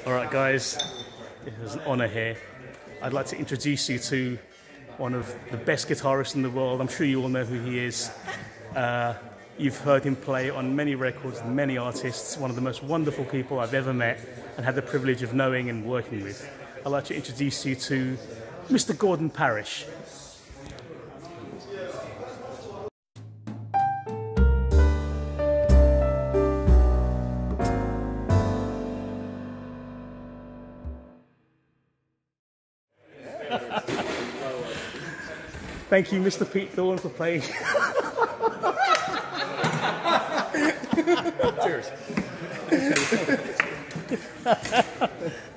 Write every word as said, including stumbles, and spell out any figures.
All right, guys, it is an honour here. I'd like to introduce you to one of the best guitarists in the world. I'm sure you all know who he is. Uh, you've heard him play on many records, many artists, one of the most wonderful people I've ever met and had the privilege of knowing and working with. I'd like to introduce you to Mister Gordon Parrish. Thank you, Mister Pete Thorn, for playing. Cheers.